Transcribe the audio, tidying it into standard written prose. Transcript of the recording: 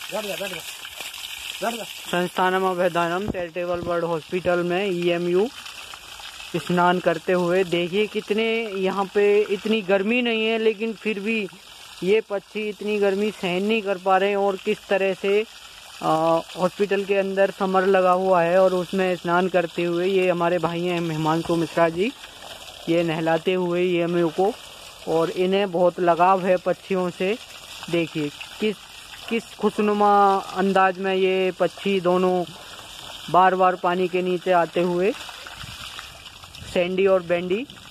संस्थानम अभय दानम charitable bird hospital में EMU स्नान करते हुए। देखिए कितने यहाँ पे, इतनी गर्मी नहीं है लेकिन फिर भी ये पक्षी इतनी गर्मी सहन नहीं कर पा रहे हैं और किस तरह से हॉस्पिटल के अंदर समर लगा हुआ है और उसमें स्नान करते हुए ये हमारे भाई हैं हिमांशु मिश्रा जी, ये नहलाते हुए EMU को। और इन्हें बहुत लगाव है पक्षियों से। देखिए किस खुशनुमा अंदाज में ये पक्षी दोनों बार बार पानी के नीचे आते हुए, सैंडी और बैंडी।